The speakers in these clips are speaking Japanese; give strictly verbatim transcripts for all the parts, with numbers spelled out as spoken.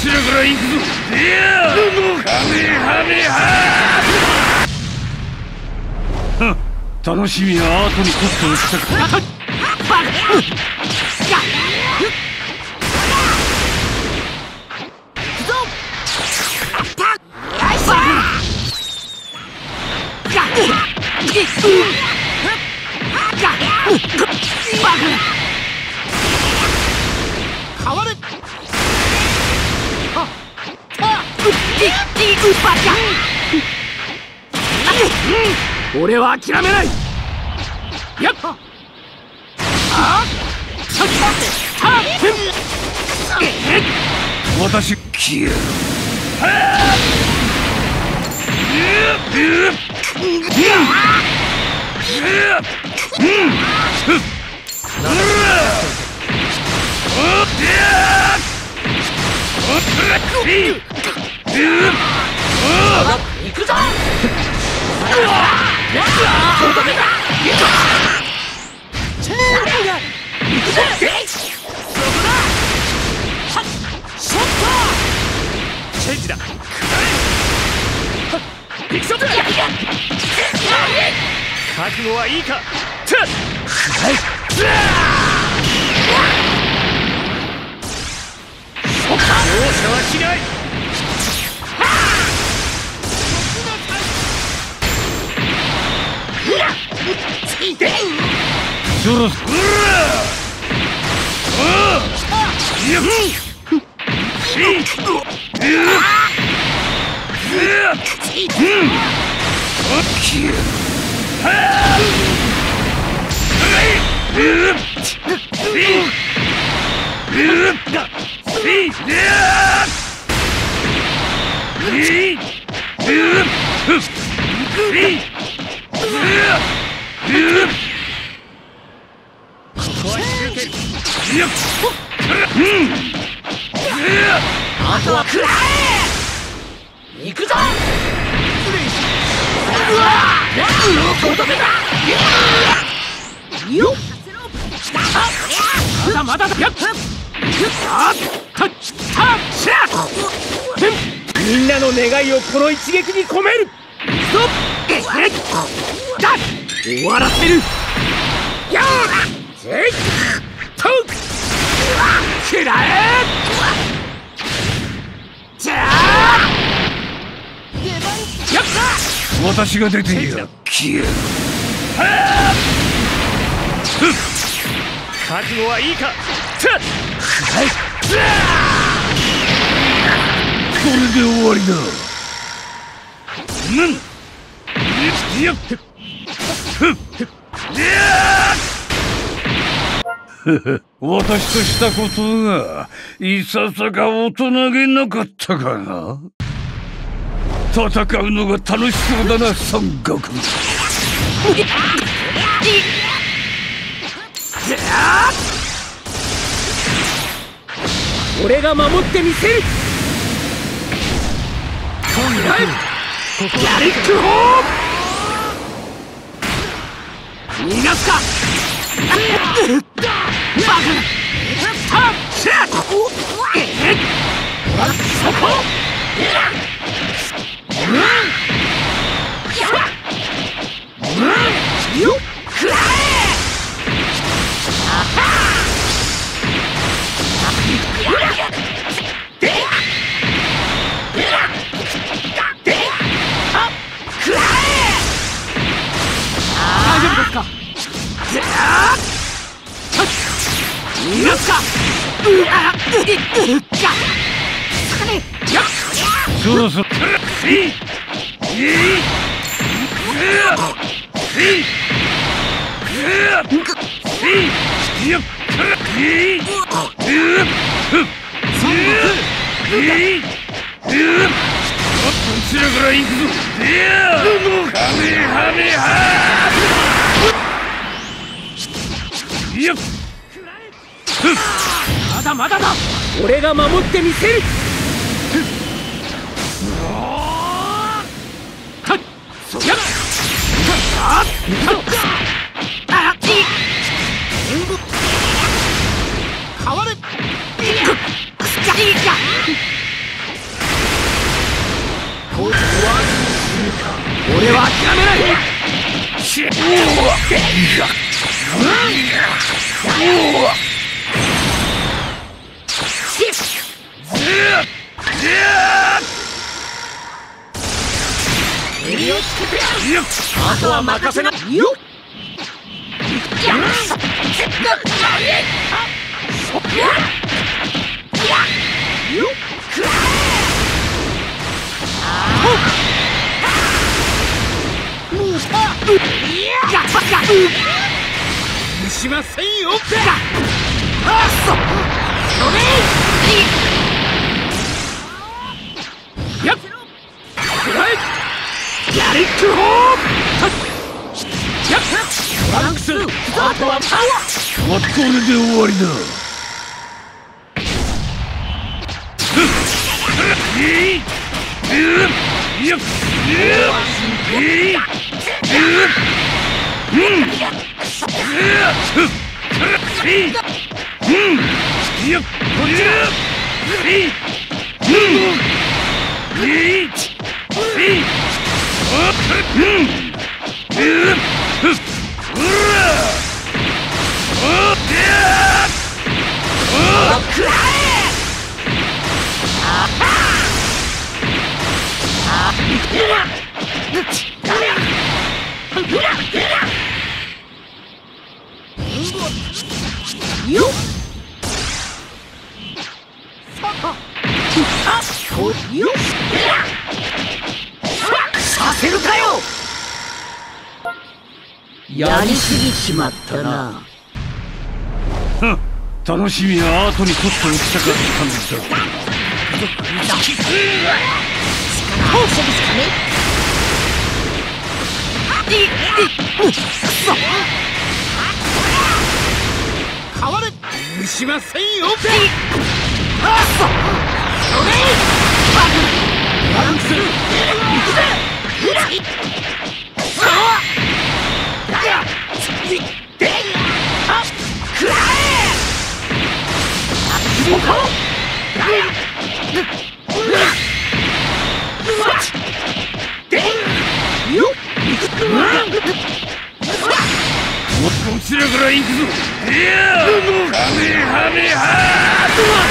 ちらから行くぞ。いやカメハメハ楽しみは後に取っておきたか。俺は諦めない。やっ私消える。行くぞ。チェンジだ。行くぞ。覚悟はいいか。容赦はしない。そろそろあとは食らえ。行くぞ。まだまだだ。みんなの願いをこの一撃に込める。終わらせる。食らえ。私が出ている。消える。覚悟はいいか。これで終わりだ。私としたことがいささか大人げなかったかな。戦うのが楽しそうだな、孫悟空。俺が守ってみせる。やりっくほー。逃がすか。そこ。よっくら大丈夫ですか。逃がすか。そろそろこちらから行くぞ。カメハメハ。まだまだだ。俺が守ってみせる。 あとは任せなよっ。しませんよ。やっやりっくほーやっトランクスあとはパワー。 ま、これで終わりだ。 よっさせるかよ。やりすぎちまったな。 楽しみは後に取っておきたかったんですよ。 変われしませんよ。 こちらから行くぞ。いやーカメハメハ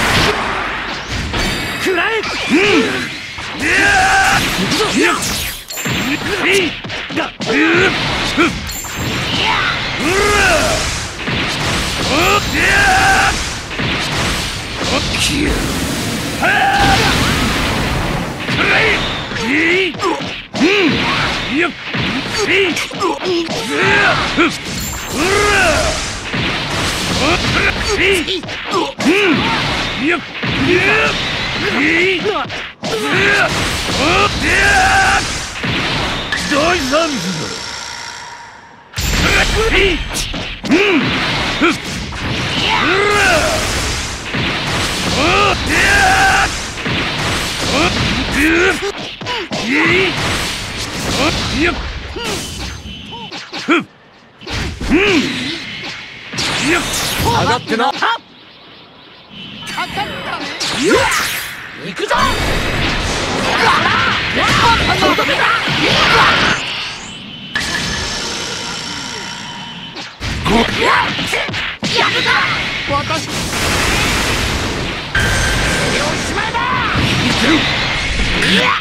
ーくらえ。 いやーよっえいだうっうらおっやーおっきゅーはーくらええいうんよっえいずーっうらおっえいうんよっえいずーっおっやー大サービスだ。えいうんふっうらおっやーおっぐっえいおっよっふっうんよっ上がってな。かかったね。よっ行くぞ。やるか私おしまいだ。いや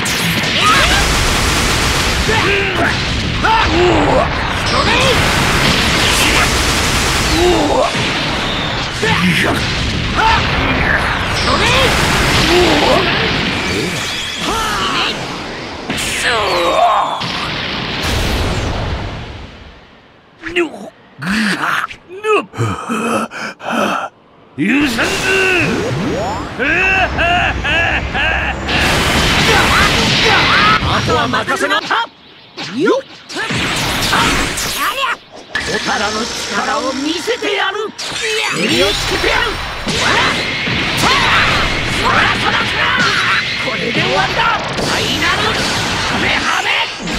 許さんぞ。 あとは任せな。よっおたらの力を見せてやる。襟をつけてやる。これで終わりだ。ファイナルハメハメ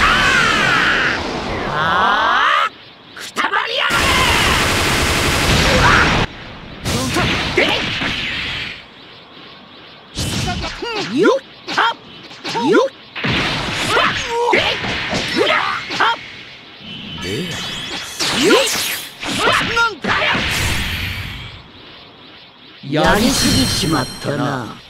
ああくたばりやがれ。よっはっよっでっはっなんだよ。やりすぎちまったな。